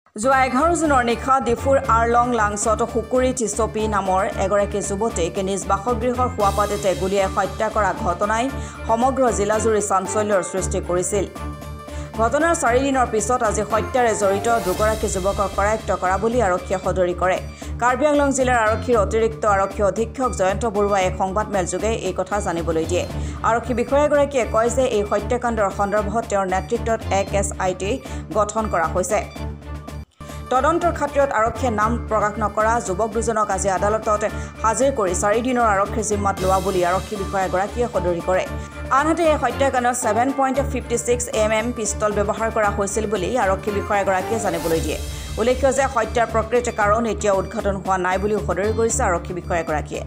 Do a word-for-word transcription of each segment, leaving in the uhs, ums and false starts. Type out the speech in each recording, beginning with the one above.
যোৱা এঘাৰ জুনৰ নিশা ডিফুৰ আৰলং লাংছত হুকুৰি টিছপি নামৰ এগৰাকী যুৱতীক নিজ বাসগৃহৰ শোৱাপাতিতে গুলীয়াই হত্যা কৰা ঘটনাই সমগ্ৰ জিলাজুৰি চাঞ্চল্যৰ সৃষ্টি কৰিছিল। ঘটনাৰ চাৰিদিনৰ পিছত আজি হত্যাৰে জড়িত দুগৰাকী যুৱকক কৰায়ত্ব কৰা বুলি আৰক্ষীয়ে সদৰি কৰে। কাৰ্বি আংলং জিলাৰ আৰক্ষীৰ অতিৰিক্ত আৰক্ষী অধীক্ষক জয়ন্ত বৰুৱাই এক সংবাদমেলযোগে এই কথা জানিবলৈ দিয়ে। আৰক্ষী বিষয়াগৰাকীয়ে কয় যে এই হত্যাকাণ্ডৰ সন্দৰ্ভত তেওঁৰ নেতৃত্বত এক এছ আই টি গঠন কৰা হৈছে। তদন্তৰ খাতিৰত আৰক্ষীয়ে নাম প্ৰকাশ নকৰা যুৱক দুজনক আজি আদালতত হাজিৰ কৰি চাৰিদিনৰ আৰক্ষীৰ জিম্মাত লোৱা বুলি আৰক্ষী বিষয়াগৰাকীয়ে সদৰি কৰে। আনহাতে এই হত্যাকাণ্ডত seven point fifty six M M pistol ব্যৱহাৰ কৰা হৈছিল বুলি আৰক্ষী বিষয়াগৰাকীয়ে জানিবলৈ দিয়ে। উল্লেখ্য যে হত্যাৰ প্ৰকৃত কাৰণ এতিয়া উদ্ঘাটন হোৱা নাই বুলিও সদৰি কৰিছে আৰক্ষী বিষয়াগৰাকীয়ে।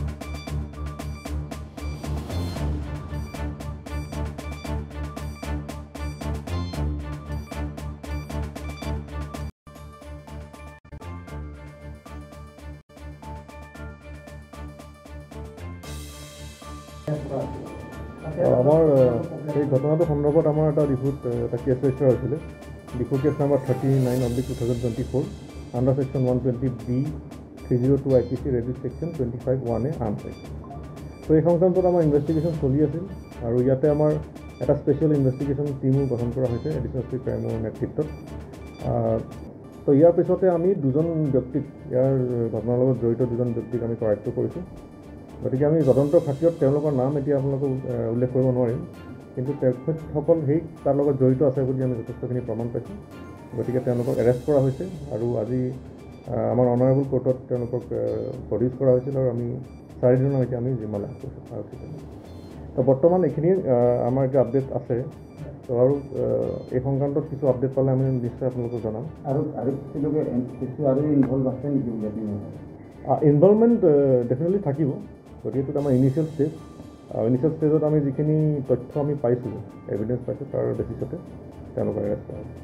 আমাৰ এই ঘটনাটোৰ সন্দৰ্ভত আমাৰ এটা ডিফুত এটা কেছ ৰেজিষ্টাৰ হৈছিলে। Diphu case number thirty nine oblique two thousand twenty four under section one twenty B three zero' two I P C read with section twenty five one A arm act. ত' এই সংক্ৰান্তত আমাৰ ইনভেষ্টিগেশ্যন চলি আছিল আৰু ইয়াতে আমাৰ এটা স্পেচিয়েল ইনভেষ্টিগেশ্যন টিমো গঠন কৰা হৈছে এডিশ্যনেল চি ক্ৰাইমৰ নেতৃত্বত। তো ইয়াৰ পিছতে আমি দুজন ব্যক্তিক ইয়াৰ ঘটনাৰ লগত জড়িত দুজন ব্যক্তিক আমি কৰায়ত্ব কৰিছোঁ। গতিকে আমি তদন্তৰ খাতিৰত তেওঁলোকৰ নাম এতিয়া আপোনালোকক উল্লেখ কৰিব নোৱাৰিম, কিন্তু তেখেতসকল সেই তাৰ লগত জড়িত আছে বুলি আমি যথেষ্টখিনি প্ৰমাণ পাইছোঁ। গতিকে তেওঁলোকক এৰেষ্ট কৰা হৈছে আৰু আজি আমাৰ অনাৰেবল কোৰ্টত তেওঁলোকক প্ৰডিউচ কৰা হৈছিল আৰু আমি চাৰিদিনৰ এতিয়া আমি জিম্মা লাভ কৰিছোঁ আৰক্ষী। তো বৰ্তমান এইখিনি আমাৰ এতিয়া আপডেট আছে। তো আৰু এই সংক্ৰান্তত কিছু আপডেট পালে আমি নিশ্চয় আপোনালোকক জনাম। আৰু আৰু কিছু আৰু ইনভলভ আছে নেকি? ইনভলভমেণ্ট ডেফিনেটলি থাকিব। গতিকে এইটোত আমাৰ ইনিচিয়েল ষ্টেজ ইনিচিয়েল ষ্টেজত আমি যিখিনি তথ্য আমি পাইছোঁ, এভিডেঞ্চ পাইছোঁ, তাৰ বেচিছতে তেওঁলোকক এৰেষ্ট কৰা হৈছে।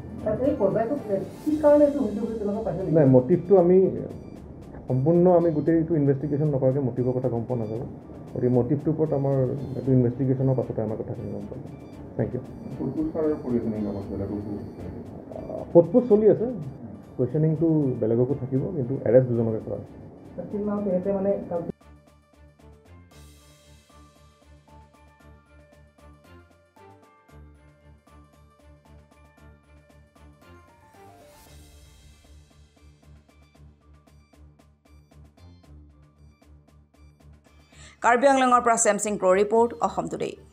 নাই, মটিভটো আমি সম্পূৰ্ণ আমি গোটেইটো ইনভেষ্টিগেশ্যন নকৰাকৈ মটিভৰ কথা গম পোৱা নাযাব। গতিকে মটিভটোৰ ওপৰত আমাৰ এইটো ইনভেষ্টিগেশ্যনৰ পাছতে আমাৰ কথাখিনি গম পাব। Thank U. সোধপোছ চলি আছে, কুৱেশ্যনিংটো বেলেগকো থাকিব, কিন্তু এৰেষ্ট দুজনকে কৰা হৈছে। কাৰ্বি আংলঙৰ পৰা চেমচিং প্ৰ' ৰিপৰ্ট, অসম টুডে।